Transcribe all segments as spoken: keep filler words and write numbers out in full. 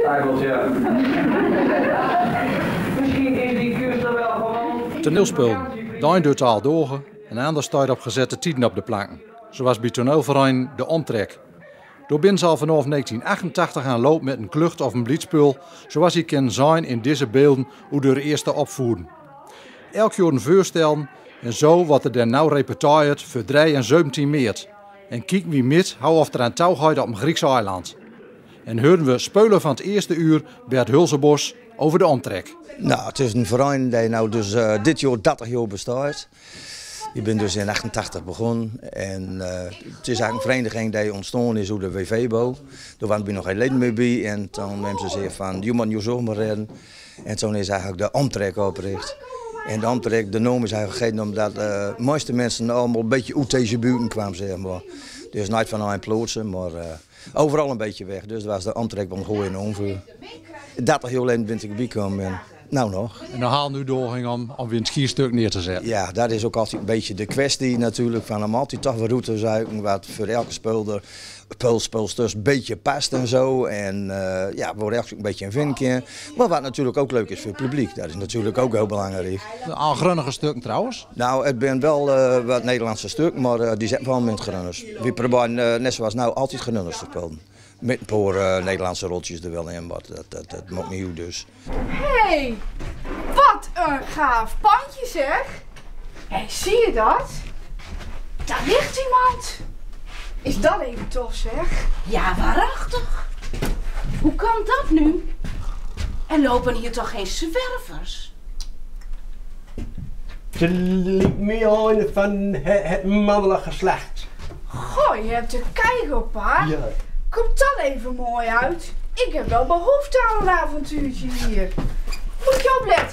Eigenlijk, ja. Misschien is die kust er wel gewoon... Toneelspelen, de een doet al dogen en de ander staat op gezette tijden op de planken. Zoals bij toneelverein De Omtrek. Door bin zal vanaf negentien achtentachtig aan loop met een klucht of een bliedspul, zoals je kan zijn in deze beelden hoe de eerste opvoeden. Elk jaar een voorstellen en zo wordt er dan nou repeteerd voor drie en zeventien maart. En kijk wie met hou of er aan touw gaat op een Grieks eiland. En horen we spelen van het eerste uur Bert Hulsebos over De Omtrek. Nou, het is een verein die nou dus uh, dit jaar dertig jaar bestaat. Ik ben dus in achtentachtig begonnen en uh, het is eigenlijk een vereniging die ontstaan is door de W V-bo. Daar waren we nog geen leden mee bij en toen hebben ze gezegd van je moet je zomaar redden. En toen is eigenlijk De Omtrek opgericht. En De Omtrek, de naam is eigenlijk gegeven omdat de uh, meeste mensen allemaal een beetje uit deze buurten kwamen, zeg maar. Dus niet van een plootsen, maar uh, overal een beetje weg. Dus dat was De Omtrek van Gooi en Onvuur. dertig jaar geleden ben ik bijgekomen en nou nog. En dan haal nu doorging om, om weer een skierstuk neer te zetten. Ja, dat is ook altijd een beetje de kwestie natuurlijk. Van om altijd toch wat routes zoeken wat voor elke speelder, speelsters een beetje past en zo. En uh, ja, waar elke een beetje een vinkje. Maar wat natuurlijk ook leuk is voor het publiek. Dat is natuurlijk ook heel belangrijk. De aangrunnige stukken trouwens? Nou, het zijn wel uh, wat Nederlandse stukken, maar uh, die zijn wel met grunners. We proberen uh, net zoals nou altijd grunners te spelen. Met een paar uh, Nederlandse rotjes er wel in, maar dat, dat, dat moet niet dus. Hey, wat een gaaf pandje zeg. Hey, zie je dat? Daar ligt iemand. Is dat even tof zeg? Ja, waarachtig. Hoe kan dat nu? Er lopen hier toch geen zwervers? Ze liep meer aan van het, het mannelijk geslacht. Goh, je hebt er kijk op haar. Ja. Komt dat even mooi uit? Ik heb wel behoefte aan een avontuurtje hier. Moet je opletten.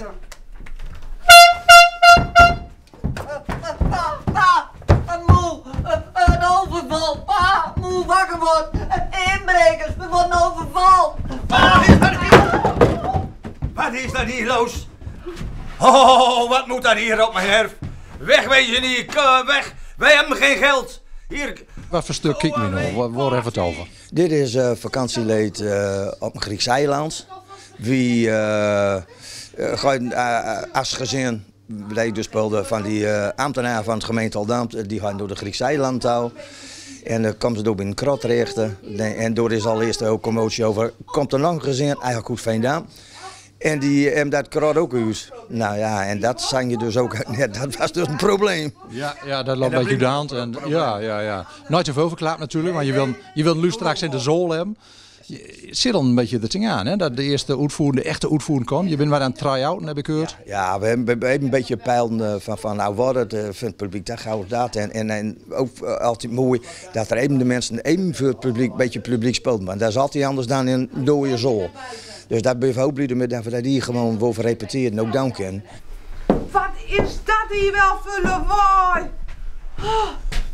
Pa, pa, een moe, een overval. Pa, moe, wakker wordt. Inbrekers, we worden overval. Wat is dat hier? Wat is dat hier los? Oh, wat moet dat hier op mijn erf? Wegwezen hier, weg. Wij hebben geen geld. Hier. Wat voor stuk kijk je nou? Waar, waar hebben we het over? Dit is uh, vakantieleed uh, op een Grieks eiland. Wie uh, uh, gaat uh, als gezin, die dus speelde van die uh, ambtenaar van het gemeente Aldampt, die gaan door de Grieks eiland touw. En dan uh, komen ze door in een krot richten. En door is al eerst ook commotie over, komt er nog een gezin, eigenlijk goed Veendam. En die hebben dat krot ook uit. Nou ja, en dat zag je dus ook net. Dat was dus een probleem. Ja, ja dat loopt een beetje de hand. En, ja, ja, ja. Nooit te veel verklaard natuurlijk, want je wil, je wil nu straks in de zool hebben. Je zit dan een beetje de ding aan, hè? Dat de eerste uitvoerende, de echte uitvoerende komt. Je bent maar aan het try-outen, heb ik gehoord. Ja, ja, we hebben, we hebben een beetje peilen van, van nou wat het vindt het publiek dat gauw dat. En, en, en ook uh, altijd mooi dat er even de mensen even voor het publiek, een beetje publiek speelt. Maar dat is altijd anders dan in een dode zool. Dus daar ben ik ook blij met dat we hier gewoon over repeteren en ook dan kunnen. Wat is dat hier wel voor lawaai? Oh.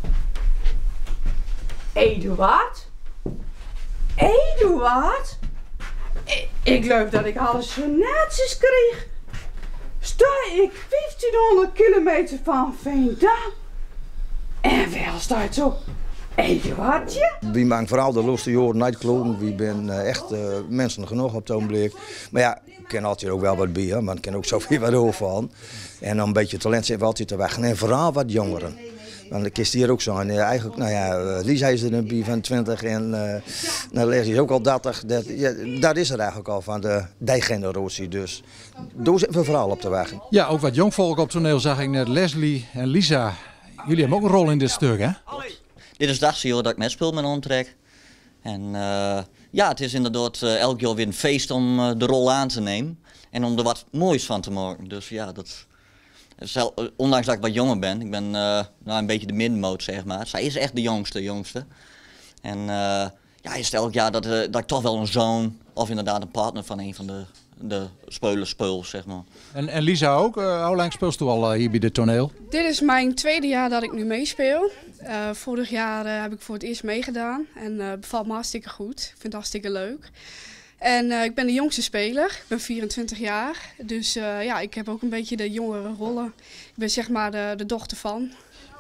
Eduard? Eduard? Ik, ik geloof dat ik hallucinaties kreeg. Sta ik vijftienhonderd kilometer van Veendam? En wel staat zo. Eduardje? We maken vooral de laatste jaren niet kloten. We zijn uh, echt uh, mensen genoeg op het ogenblik. Maar ja, ik ken altijd ook wel wat bij, hè, maar ik ken ook zoveel wat overvallen. En dan een beetje talent zijn we altijd te wachten. En vooral wat jongeren. Want ik kist hier ook zo. En uh, eigenlijk, nou ja, Lisa is er een bij van twintig en uh, nou, Leslie is ook al dertig. Dat, ja, dat is er eigenlijk al van de die generatie. Dus daar zitten we vooral op te wachten. Ja, ook wat jongvolk op toneel zag ik net. Leslie en Lisa. Jullie hebben ook een rol in dit stuk, hè? Dit is het achtste jaar dat ik metspeel met een Omtrek. En uh, ja, het is inderdaad uh, elk jaar weer een feest om uh, de rol aan te nemen. En om er wat moois van te maken. Dus ja, dat, zelf, ondanks dat ik wat jonger ben, ik ben uh, nou, een beetje de middenmoot zeg maar. Zij is echt de jongste, jongste. En uh, ja, is het elk jaar dat, uh, dat ik toch wel een zoon of inderdaad een partner van een van de, de spelers speel, zeg maar. En, en Lisa ook, uh, hoe lang speelst u al uh, hier bij dit toneel? Dit is mijn tweede jaar dat ik nu meespeel. Uh, vorig jaar uh, heb ik voor het eerst meegedaan en uh, bevalt me hartstikke goed. Ik vind het hartstikke leuk. En uh, ik ben de jongste speler, ik ben vierentwintig jaar. Dus uh, ja, ik heb ook een beetje de jongere rollen. Ik ben zeg maar de, de dochter van.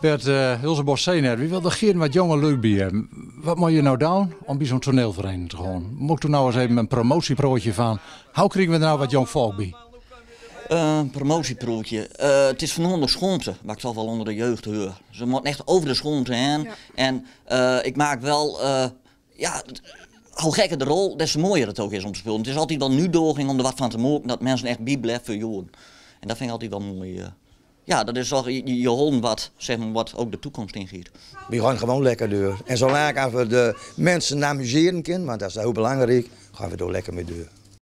Bert uh, Hilsebos zei net, wie wil er geen wat jonge leuk bij. Wat moet je nou doen om bij zo'n toneelvereniging te gaan? Moet toen nou eens even een promotieprootje van, hoe krijgen we er nou wat jong volk bij? Uh, een promotieprootje. Uh, het is voornamelijk schoonte, waar ik toch wel onder de jeugd hoor. Ze moeten echt over de schoonte heen. Ja. En uh, ik maak wel, uh, ja, hoe gekker de rol, des te mooier het ook is om te spelen. Het is altijd wel nu doorging om er wat van te maken, dat mensen echt bijblijven voor jaren. En dat vind ik altijd wel mooi. Uh. Ja, dat is toch je, je hoorn wat, zeg maar, wat ook de toekomst ingiet. We gaan gewoon lekker door. En zolang we de mensen amuseren kunnen, want dat is heel belangrijk, gaan we door lekker mee door.